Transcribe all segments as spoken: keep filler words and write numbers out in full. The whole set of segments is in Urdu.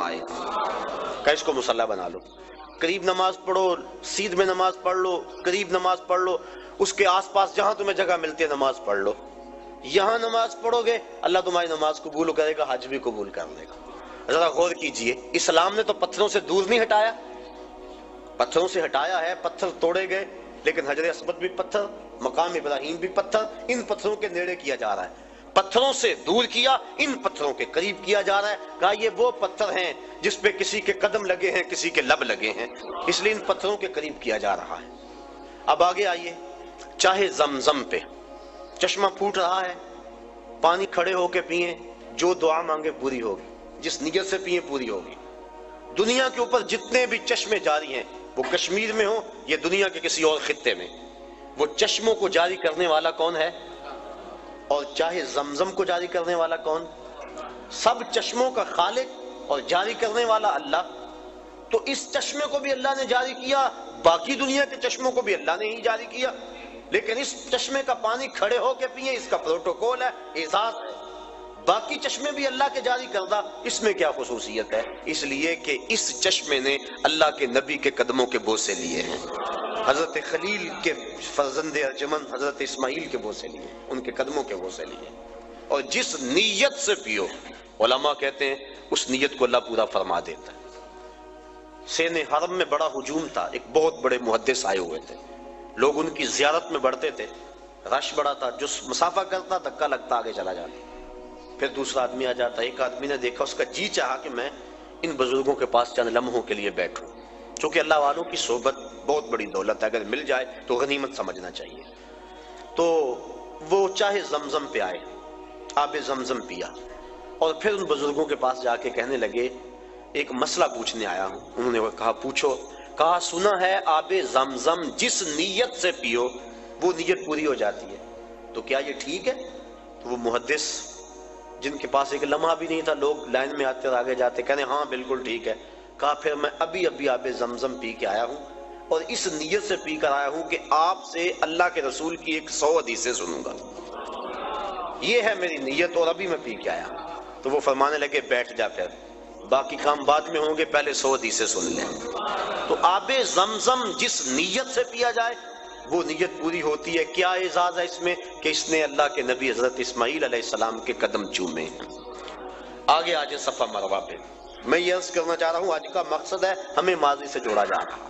फरमाए। کہ اس کو مصلی بنا لو، قریب نماز پڑھو، سیدھ میں نماز پڑھ لو، قریب نماز پڑھ لو، اس کے آس پاس جہاں تمہیں جگہ ملتی ہے نماز پڑھ لو۔ یہاں نماز پڑھو گے اللہ تمہاری نماز قبول کرے گا، حج بھی قبول کر لے گا۔ ذرا غور کیجئے، اسلام نے تو پتھروں سے دور نہیں ہٹایا، پتھروں سے ہٹایا ہے، پتھر توڑے گئے، لیکن حجر اسود بھی پتھر، مقام ابراہیم بھی پتھر، ان پتھروں کے نیڑے کیا جا رہا ہے۔ پتھروں سے دور کیا، ان پتھروں کے قریب کیا جا رہا ہے۔ کہا یہ وہ پتھر ہیں جس پہ کسی کے قدم لگے ہیں، کسی کے لب لگے ہیں، اس لیے ان پتھروں کے قریب کیا جا رہا ہے۔ اب آگے آئیے، چاہے زمزم پہ چشمہ پھوٹ رہا ہے، پانی کھڑے ہو کے پئیں، جو دعا مانگے پوری ہوگی، جس نیت سے پئیں پوری ہوگی۔ دنیا کے اوپر جتنے بھی چشمے جاری ہیں، وہ کشمیر میں ہوں یا دنیا کے کسی اور خطے میں، وہ چشموں کو جاری کرنے والا کون ہے؟ اور چاہے زمزم کو جاری کرنے والا کون؟ سب چشموں کا خالق اور جاری کرنے والا اللہ۔ تو اس چشمے کو بھی اللہ نے جاری کیا، باقی دنیا کے چشموں کو بھی اللہ نے ہی جاری کیا، لیکن اس چشمے کا پانی کھڑے ہو کے پئیں، اس کا پروٹوکول ہے، اعزاز ہے۔ باقی چشمے بھی اللہ کے جاری کردہ، اس میں کیا خصوصیت ہے؟ اس لیے کہ اس چشمے نے اللہ کے نبی کے قدموں کے بوسے لیے ہیں، حضرت خلیل کے فرزند ارجمن حضرت اسماعیل کے بوسے لیے، ان کے قدموں کے بوسے لیے۔ اور جس نیت سے پیو، علماء کہتے ہیں اس نیت کو اللہ پورا فرما دیتا ہے۔ سین حرم میں بڑا ہجوم تھا، ایک بہت بڑے محدث آئے ہوئے تھے، لوگ ان کی زیارت میں بڑھتے تھے، رش بڑا تھا، جو مسافہ کرتا دھکا لگتا آگے چلا جاتا، پھر دوسرا آدمی آ جاتا۔ ایک آدمی نے دیکھا، اس کا جی چاہا کہ میں ان بزرگوں کے پاس چند لمحوں کے لیے بیٹھوں، چونکہ اللہ والوں کی صحبت بہت بڑی دولت ہے، اگر مل جائے تو غنیمت سمجھنا چاہیے۔ تو وہ چاہے زمزم پہ آئے، آب زمزم پیا، اور پھر ان بزرگوں کے پاس جا کے کہنے لگے ایک مسئلہ پوچھنے آیا ہوں۔ انہوں نے کہا پوچھو۔ کہا سنا ہے آب زمزم جس نیت سے پیو وہ نیت پوری ہو جاتی ہے، تو کیا یہ ٹھیک ہے؟ تو وہ محدث جن کے پاس ایک لمحہ بھی نہیں تھا، لوگ لائن میں آتے اور آگے جاتے، کہنے ہاں بالکل ٹھیک ہے۔ کہا پھر میں ابھی ابھی آب زمزم پی کے آیا ہوں، اور اس نیت سے پی کر آیا ہوں کہ آپ سے اللہ کے رسول کی ایک سو حدیثیں سنوں گا، یہ ہے میری نیت، اور ابھی میں پی کے آیا ہوں۔ تو وہ فرمانے لگے بیٹھ جا، پھر باقی کام بعد میں ہوں گے، پہلے سو حدیثیں سن لیں۔ تو آب زمزم جس نیت سے پیا جائے وہ نیت پوری ہوتی ہے۔ کیا اعزاز ہے اس میں؟ کہ اس نے اللہ کے نبی حضرت اسماعیل علیہ السلام کے قدم چومے ہیں۔ آگے آج صفا مروہ پہ میں یہ عرض کرنا چاہ رہا ہوں، آج کا مقصد ہے ہمیں ماضی سے جوڑا جا رہا۔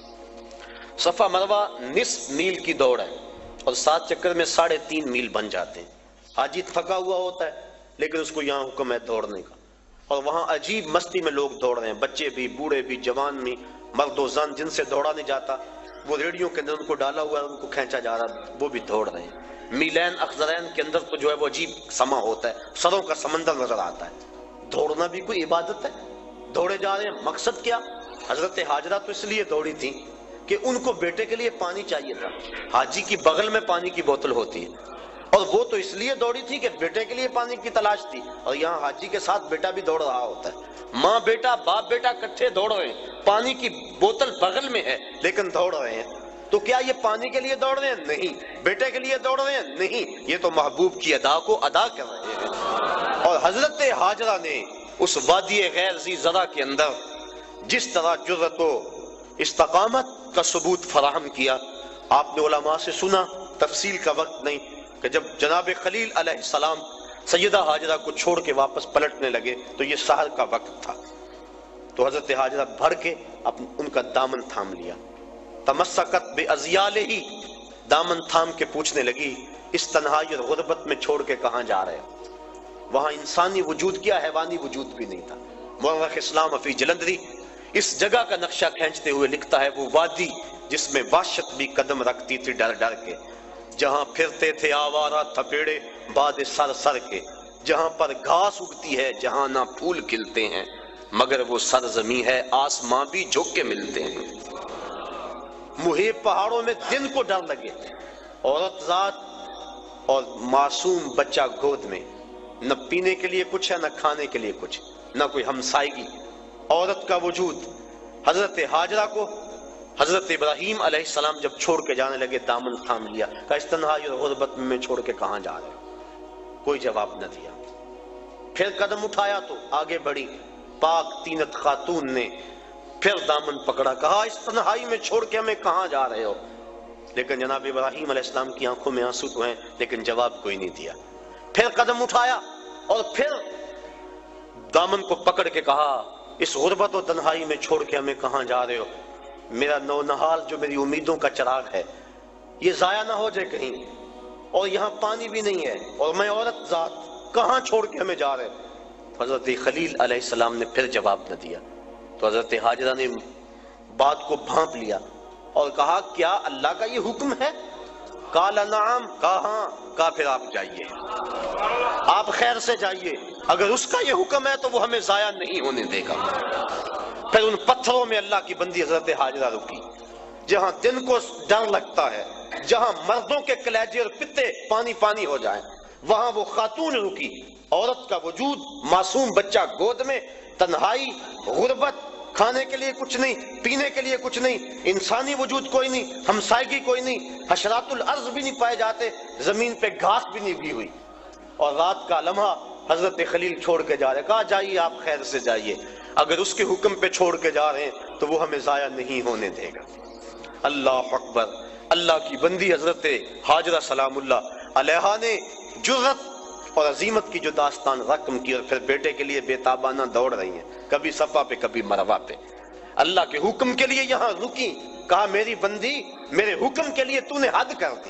صفا مروہ نصف میل کی دوڑ ہے، اور سات چکر میں ساڑھے تین میل بن جاتے ہیں۔ حاجی تھکا ہوا ہوتا ہے، لیکن اس کو یہاں حکم ہے دوڑنے کا، اور وہاں عجیب مستی میں لوگ دوڑ رہے ہیں، بچے بھی، بوڑھے بھی، جوان بھی، مرد و زن، جن سے دوڑا نہیں جاتا وہ ریڑیوں کے اندر ان کو ڈالا ہوا ہے، ان کو کھینچا جا رہا ہے، وہ بھی دوڑ رہے ہیں۔ میلین اخضرین کے اندر تو جو ہے وہ عجیب سما ہوتا ہے، سروں کا سمندر نظر آتا ہے۔ دوڑنا بھی کوئی عبادت ہے، دوڑے جا رہے ہیں، مقصد کیا؟ حضرت حاجرہ تو اس لیے دوڑی تھی کہ ان کو بیٹے کے لیے پانی چاہیے تھا، حاجی کی بغل میں پانی کی بوتل ہوتی ہے، اور وہ تو اس لیے دوڑی تھی کہ بیٹے کے لیے پانی کی تلاش تھی، اور یہاں حاجی کے ساتھ بیٹا بھی دوڑ رہا ہوتا ہے، ماں بیٹا باپ بیٹا کٹھے دوڑ رہے ہیں، پانی کی بوتل بغل میں ہے لیکن دوڑ رہے ہیں۔ تو کیا یہ پانی کے لیے دوڑ رہے ہیں؟ نہیں۔ بیٹے کے لیے دوڑ رہے ہیں؟ نہیں، یہ تو محبوب کی ادا کو ادا کر رہے ہیں۔ اور حضرت حاجرہ نے اس وادی غیر ذی زرع کے اندر جس طرح جرأت و استقامت کا ثبوت فراہم کیا، آپ نے علماء سے سنا، تفصیل کا وقت نہیں، کہ جب جناب خلیل علیہ السلام سیدہ حاجرہ کو چھوڑ کے واپس پلٹنے لگے تو یہ سحر کا وقت تھا، تو حضرت حاجرہ بھر کے ان کا دامن تھام لیا، تمسکت بِأَزْيَالِهِ ہی دامن تھام کے پوچھنے لگی اس تنہائی اور غربت میں چھوڑ کے کہاں جا رہے ہو؟ وہاں انسانی وجود کیا، حیوانی وجود بھی نہیں تھا۔ مورخ اسلام فی جلندری اس جگہ کا نقشہ کھینچتے ہوئے لکھتا ہے وہ وادی جس میں وحشت بھی قدم رکھتی تھی ڈر ڈر کے، جہاں پھرتے تھے آوارہ تھپیڑے باد سر سر کے، جہاں پر گھاس اگتی ہے جہاں نہ پھول کھلتے ہیں، مگر وہ سرزمین ہے آسماں بھی جھک کے ملتے ہیں۔ محیط پہاڑوں میں دن کو ڈر لگے، عورت ذات اور معصوم بچہ گود میں، نہ پینے کے لیے کچھ ہے، نہ کھانے کے لیے کچھ، نہ کوئی ہمسائیگی، عورت کا وجود۔ حضرت حاجرہ کو حضرت ابراہیم علیہ السلام جب چھوڑ کے جانے لگے دامن تھام لیا، کہا اس تنہائی اور غربت میں چھوڑ کے کہاں جا رہے ہو؟ کوئی جواب نہ دیا۔ پھر قدم اٹھایا تو آگے بڑھی، پاک تینت خاتون نے پھر دامن پکڑا، کہا اس تنہائی میں چھوڑ کے ہمیں کہاں جا رہے ہو؟ لیکن جناب ابراہیم علیہ السلام کی آنکھوں میں آنسو تو ہیں لیکن جواب کوئی نہیں دیا۔ پھر قدم اٹھایا اور پھر دامن کو پکڑ کے کہا اس غربت و تنہائی میں چھوڑ کے ہمیں کہاں جا رہے ہو؟ میرا نونہال جو میری امیدوں کا چراغ ہے یہ ضائع نہ ہو جائے کہیں، اور یہاں پانی بھی نہیں ہے، اور میں عورت ذات کہاں چھوڑ کے ہمیں جا رہے؟ حضرت خلیل علیہ السلام نے پھر جواب نہ دیا تو حضرت ہاجرہ نے بات کو بھانپ لیا اور کہا کیا اللہ کا یہ حکم ہے؟ قال نعم، کہا ہاں، کہا پھر آپ جائیے، آپ خیر سے جائیے، اگر اس کا یہ حکم ہے تو وہ ہمیں ضائع نہیں ہونے دے گا۔ پھر ان پتھروں میں اللہ کی بندی حضرت ہاجرہ رکی، جہاں دن کو ڈر لگتا ہے، جہاں مردوں کے کلیجے اور پتے پانی پانی ہو جائیں، وہاں وہ خاتون رکی، عورت کا وجود، معصوم بچہ گود میں، تنہائی، غربت، کھانے کے لیے کچھ نہیں، پینے کے لیے کچھ نہیں، انسانی وجود کوئی نہیں، ہمسائیگی کوئی نہیں، حشرات الارض بھی نہیں پائے جاتے، زمین پہ گھاس بھی نہیں اگی ہوئی، اور رات کا لمحہ حضرت خلیل چھوڑ کے جا رہے، کہا جائیے آپ خیر سے جائیے، اگر اس کے حکم پہ چھوڑ کے جا رہے ہیں تو وہ ہمیں ضائع نہیں ہونے دے گا۔ اللہ اکبر، اللہ کی بندی حضرت ہاجرہ سلام اللہ علیہا نے جرأت اور عظیمت کی جو داستان رقم کی، اور پھر بیٹے کے لیے بے تابانہ دوڑ رہی ہیں، کبھی صفا پہ کبھی مروہ پہ، اللہ کے حکم کے لیے یہاں رکی، کہا میری بندی میرے حکم کے لیے تو نے حد کر دی۔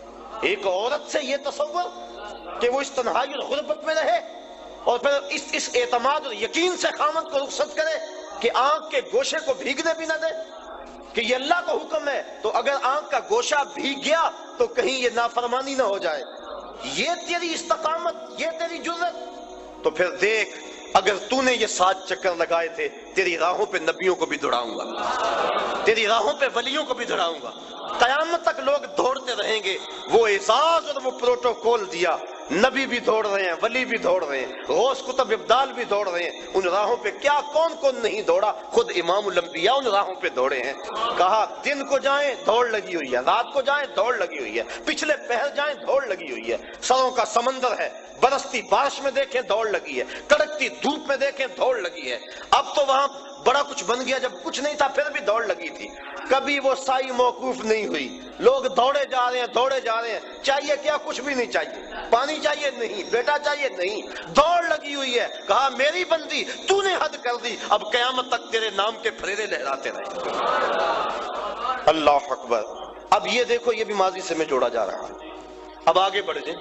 ایک عورت سے یہ تصور کہ وہ اس تنہائی اور غربت میں رہے، اور پھر اس اس اعتماد اور یقین سے خامد کو رخصت کرے کہ آنکھ کے گوشے کو بھیگنے بھی نہ دے، کہ یہ اللہ کا حکم ہے، تو اگر آنکھ کا گوشہ بھیگ گیا تو کہیں یہ نافرمانی نہ ہو جائے، یہ تیری استقامت، یہ تیری جرأت، تو پھر دیکھ اگر تو نے یہ سات چکر لگائے تھے، تیری راہوں پہ نبیوں کو بھی دوڑاؤں گا، تیری راہوں پہ ولیوں کو بھی دوڑاؤں گا، قیامت تک لوگ دوڑتے رہیں گے۔ وہ اعزاز اور وہ پروٹوکول دیا، نبی بھی دوڑ رہے ہیں، ولی بھی دوڑ رہے ہیں، غوث کتب ابدال بھی دوڑ رہے ہیں، ان راہوں پہ کیا کون کون نہیں دوڑا، خود امام الانبیاء ان راہوں پہ دوڑے ہیں۔ کہا دن کو جائیں دوڑ لگی ہوئی ہے، رات کو جائیں دوڑ لگی ہوئی ہے، پچھلے پہر جائیں دوڑ لگی ہوئی ہے، سروں کا سمندر ہے، برستی بارش میں دیکھیں دوڑ لگی ہے، کڑکتی دھوپ میں دیکھیں دوڑ لگی ہے، اب تو وہاں بڑا کچھ بن گیا، جب کچھ نہیں تھا پھر بھی دوڑ لگی تھی، کبھی وہ سائی موقوف نہیں ہوئی، لوگ دوڑے جا رہے ہیں دوڑے جا رہے ہیں، چاہیے کیا؟ کچھ بھی نہیں چاہیے، پانی چاہیے نہیں، بیٹا چاہیے نہیں، دوڑ لگی ہوئی ہے۔ کہا میری بندی تو نے حد کر دی، اب قیامت تک تیرے نام کے پھریرے لہراتے رہے۔ اللہ اکبر۔ اب یہ دیکھو یہ بھی ماضی سے میں جوڑا جا رہا ہے، اب آگے بڑھ جائیں،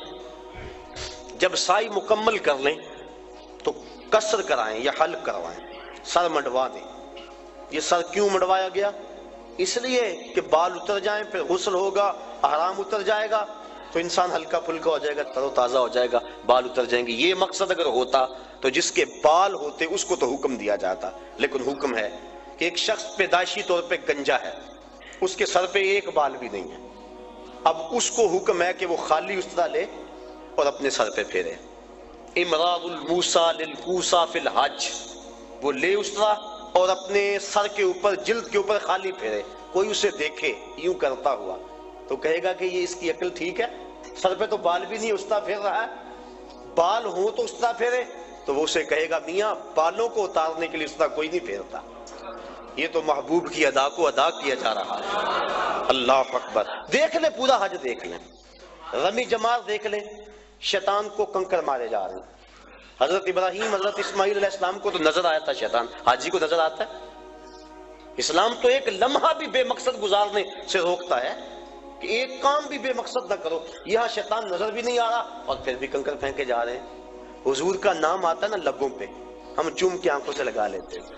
جب سائی مکمل کر لیں تو قصر کرائیں یا حلق کروائیں، سر مڈوا دیں۔ یہ سر کیوں مڈوایا گیا؟ اس لیے کہ بال اتر جائیں، پھر غسل ہوگا، احرام اتر جائے گا تو انسان ہلکا پھلکا ہو جائے گا، تر و تازہ ہو جائے گا، بال اتر جائیں گے۔ یہ مقصد اگر ہوتا تو جس کے بال ہوتے اس کو تو حکم دیا جاتا، لیکن حکم ہے کہ ایک شخص پیدائشی طور پہ گنجا ہے، اس کے سر پہ ایک بال بھی نہیں ہے، اب اس کو حکم ہے کہ وہ خالی استرا لے اور اپنے سر پہ پھیرے۔ امراض الموسیٰ للکوسیٰ فی الحج، وہ لے استرا اور اپنے سر کے اوپر جلد کے اوپر خالی پھیرے، کوئی اسے دیکھے یوں کرتا ہوا تو کہے گا کہ یہ اس کی عقل ٹھیک ہے، سر پہ تو بال بھی نہیں استرا پھیر رہا ہے، بال ہوں تو استرا پھیرے، تو وہ اسے کہے گا میاں بالوں کو اتارنے کے لیے استرا کوئی نہیں پھیرتا، یہ تو محبوب کی ادا کو ادا کیا جا رہا ہے۔ اللہ اکبر۔ دیکھ لیں پورا حج دیکھ لیں، رمی جمار دیکھ لیں، شیطان کو کنکر مارے جا رہے ہیں۔ حضرت ابراہیم حضرت اسماعیل علیہ السلام کو تو نظر آیا تھا شیطان، حاجی کو نظر آتا ہے؟ اسلام تو ایک لمحہ بھی بے مقصد گزارنے سے روکتا ہے کہ ایک کام بھی بے مقصد نہ کرو، یہاں شیطان نظر بھی نہیں آ رہا اور پھر بھی کنکر پھینکے جا رہے ہیں۔ حضور کا نام آتا ہے نا لبوں پہ، ہم چوم کے آنکھوں سے لگا لیتے ہیں،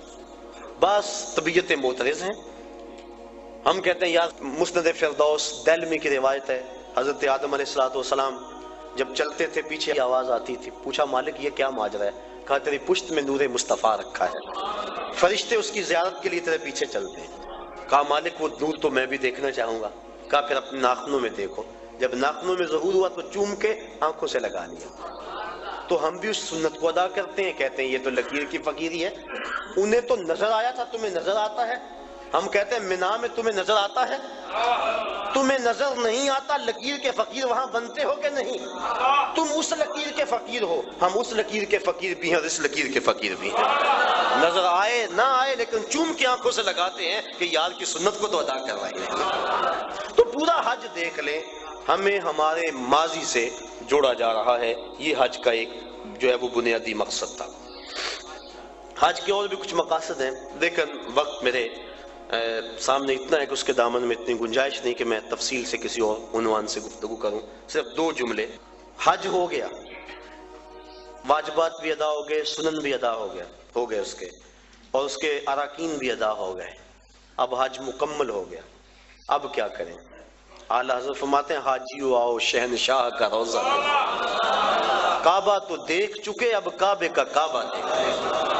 بس طبیعتیں معترض ہیں، ہم کہتے ہیں یار مسند فردوس دہلمی کی روایت ہے، حضرت آدم علیہ الصلوۃ والسلام جب چلتے تھے پیچھے آواز آتی تھی، پوچھا مالک یہ کیا ماجرا ہے؟ کہا تیری پشت میں نور مصطفیٰ رکھا ہے، فرشتے اس کی زیارت کے لیے تیرے پیچھے چلتے ہیں۔ کہا مالک وہ نور تو میں بھی دیکھنا چاہوں گا۔ کہا پھر اپنے ناخنوں میں دیکھو، جب ناخنوں میں ظہور ہوا تو چوم کے آنکھوں سے لگا لیا۔ تو ہم بھی اس سنت کو ادا کرتے ہیں، کہتے ہیں یہ تو لکیر کی فقیری ہے، انہیں تو نظر آیا تھا تمہیں نظر آتا ہے، ہم کہتے ہیں مینا میں تمہیں نظر آتا ہے، تمہیں نظر نہیں آتا لکیر کے فقیر وہاں بنتے ہو کہ نہیں؟ تم اس لکیر کے فقیر ہو، ہم اس لکیر کے فقیر بھی ہیں اور اس لکیر کے فقیر بھی ہیں۔ نظر آئے نہ آئے لیکن چوم کی آنکھوں سے لگاتے ہیں کہ یار کی سنت کو تو ادا کر رہے ہیں۔ تو پورا حج دیکھ لیں، ہمیں ہمارے ماضی سے جوڑا جا رہا ہے، یہ حج کا ایک جو ہے وہ بنیادی مقصد تھا۔ حج کے اور بھی کچھ مقاصد ہیں، لیکن وقت میرے سامنے اتنا ہے کہ اس کے دامن میں اتنی گنجائش نہیں کہ میں تفصیل سے کسی اور عنوان سے گفتگو کروں۔ صرف دو جملے۔ حج ہو گیا، واجبات بھی ادا ہو گئے، سنن بھی ادا ہو گیا ہو گئے اس کے، اور اس کے اراکین بھی ادا ہو گئے۔ اب حج مکمل ہو گیا، اب کیا کریں؟ اعلیٰ حضرت فرماتے ہیں حاجیو آؤ شہنشاہ کا روزہ، کعبہ تو دیکھ چکے اب کعبے کا کعبہ دیکھیں۔